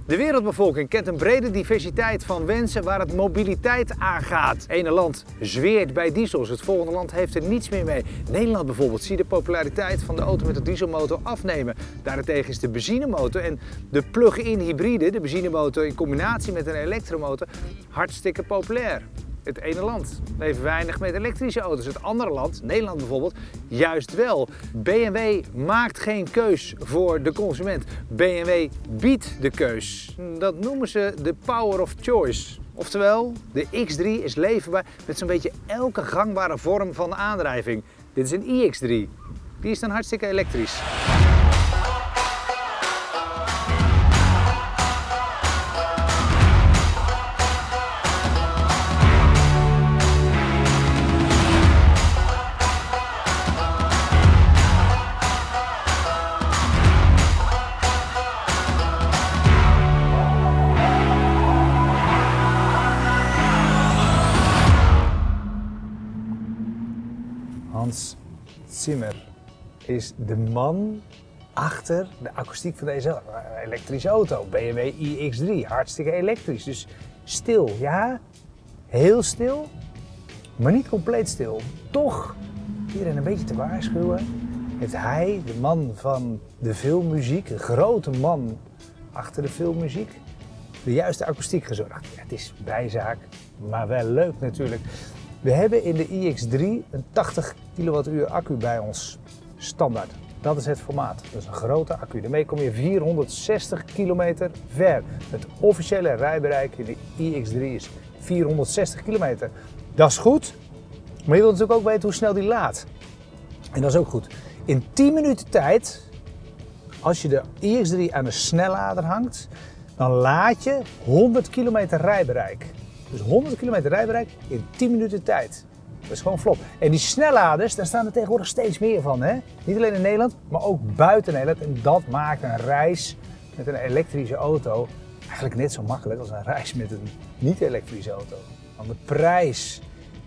De wereldbevolking kent een brede diversiteit van wensen waar het mobiliteit aangaat. Het ene land zweert bij diesels, het volgende land heeft er niets meer mee. Nederland bijvoorbeeld ziet de populariteit van de auto met een dieselmotor afnemen. Daarentegen is de benzinemotor en de plug-in hybride, de benzinemotor in combinatie met een elektromotor, hartstikke populair. Het ene land heeft weinig met elektrische auto's. Het andere land, Nederland bijvoorbeeld, juist wel. BMW maakt geen keus voor de consument. BMW biedt de keus. Dat noemen ze de power of choice. Oftewel, de X3 is leverbaar met zo'n beetje elke gangbare vorm van aandrijving. Dit is een iX3. Die is dan hartstikke elektrisch. Hans Zimmer is de man achter de akoestiek van deze elektrische auto. BMW iX3, hartstikke elektrisch. Dus stil, ja, heel stil, maar niet compleet stil. Toch, iedereen een beetje te waarschuwen, heeft hij, de man van de filmmuziek, de grote man achter de filmmuziek, de juiste akoestiek gezorgd. Ja, het is bijzaak, maar wel leuk natuurlijk. We hebben in de iX3 een 80 kWh accu bij ons, standaard. Dat is het formaat, dat is een grote accu. Daarmee kom je 460 kilometer ver. Het officiële rijbereik in de iX3 is 460 kilometer. Dat is goed, maar je wilt natuurlijk ook weten hoe snel die laadt. En dat is ook goed. In 10 minuten tijd, als je de iX3 aan de snellader hangt, dan laad je 100 kilometer rijbereik. Dus 100 kilometer rijbereik in 10 minuten tijd. Dat is gewoon flop. En die snelladers, daar staan er tegenwoordig steeds meer van. Hè? Niet alleen in Nederland, maar ook buiten Nederland. En dat maakt een reis met een elektrische auto eigenlijk net zo makkelijk als een reis met een niet-elektrische auto. Want de prijs,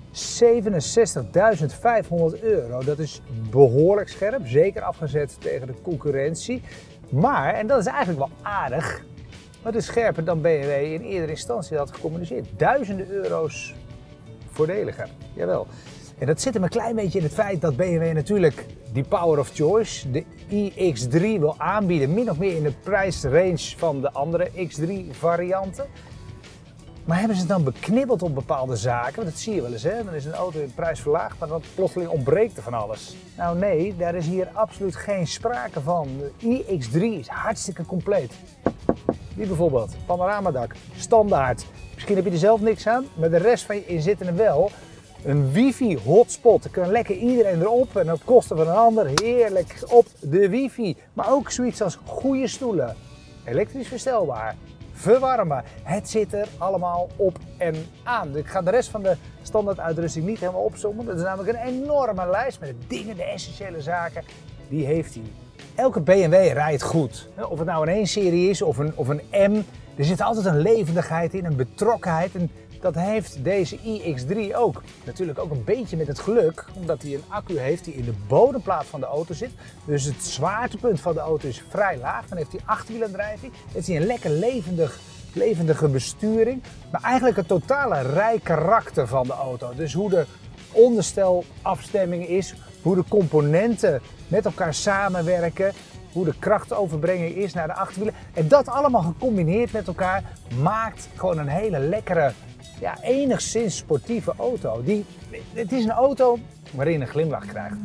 €67.500. Dat is behoorlijk scherp, zeker afgezet tegen de concurrentie. Maar, en dat is eigenlijk wel aardig, maar het is scherper dan BMW in eerdere instantie had gecommuniceerd. Duizenden euro's voordeliger, jawel. En dat zit hem een klein beetje in het feit dat BMW natuurlijk die power of choice, de iX3, wil aanbieden, min of meer in de prijsrange van de andere X3 varianten. Maar hebben ze het dan beknibbeld op bepaalde zaken? Want dat zie je wel eens, hè? Dan is een auto in prijs verlaagd, maar dan plotseling ontbreekt er van alles. Nou nee, daar is hier absoluut geen sprake van. De iX3 is hartstikke compleet. Die bijvoorbeeld, panoramadak, standaard. Misschien heb je er zelf niks aan, maar de rest van je inzittenden wel. Een wifi hotspot, dan kan lekker iedereen erop en op kosten van een ander heerlijk op de wifi. Maar ook zoiets als goede stoelen, elektrisch verstelbaar, verwarmen. Het zit er allemaal op en aan. Ik ga de rest van de standaarduitrusting niet helemaal opzommen. Dat is namelijk een enorme lijst met de dingen, de essentiële zaken, die heeft hij. Elke BMW rijdt goed. Of het nou een 1-serie is of een M. Er zit altijd een levendigheid in, een betrokkenheid. En dat heeft deze iX3 ook. Natuurlijk ook een beetje met het geluk, omdat hij een accu heeft die in de bodemplaat van de auto zit. Dus het zwaartepunt van de auto is vrij laag. Dan heeft hij achterwielaandrijving. Heeft hij een lekker levendige besturing. Maar eigenlijk het totale rijkarakter van de auto. Dus hoe de onderstelafstemming is, hoe de componenten met elkaar samenwerken, hoe de krachtoverbrenging is naar de achterwielen. En dat allemaal gecombineerd met elkaar maakt gewoon een hele lekkere, ja, enigszins sportieve auto. Het is een auto waarin je een glimlach krijgt.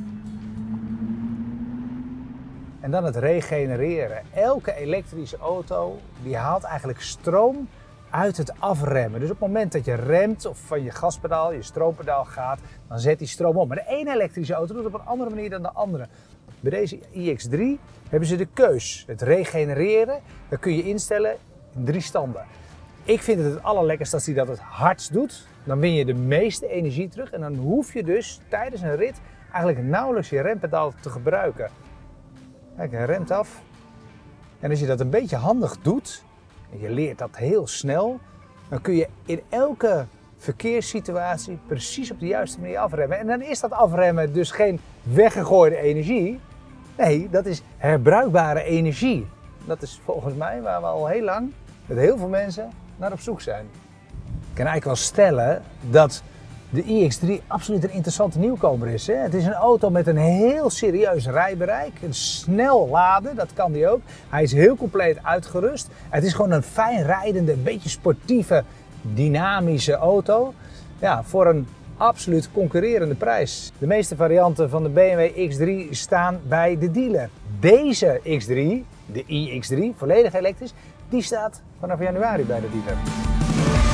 En dan het regenereren. Elke elektrische auto die haalt eigenlijk stroom uit het afremmen. Dus op het moment dat je remt of van je gaspedaal, je stroompedaal gaat, dan zet die stroom op. Maar de ene elektrische auto doet het op een andere manier dan de andere. Bij deze iX3 hebben ze de keus. Het regenereren, dat kun je instellen in 3 standen. Ik vind het allerlekkerst als hij dat het hardst doet. Dan win je de meeste energie terug en dan hoef je dus tijdens een rit eigenlijk nauwelijks je rempedaal te gebruiken. Kijk, hij remt af. En als je dat een beetje handig doet, en je leert dat heel snel, dan kun je in elke verkeerssituatie precies op de juiste manier afremmen. En dan is dat afremmen dus geen weggegooide energie. Nee, dat is herbruikbare energie. Dat is volgens mij waar we al heel lang dat heel veel mensen naar op zoek zijn. Ik kan eigenlijk wel stellen dat de iX3 absoluut een interessante nieuwkomer is. Hè? Het is een auto met een heel serieus rijbereik. Een snel laden, dat kan die ook. Hij is heel compleet uitgerust. Het is gewoon een fijn rijdende, een beetje sportieve, dynamische auto. Ja, voor een absoluut concurrerende prijs. De meeste varianten van de BMW X3 staan bij de dealer. Deze X3, de iX3, volledig elektrisch, die staat vanaf januari bij de dealer.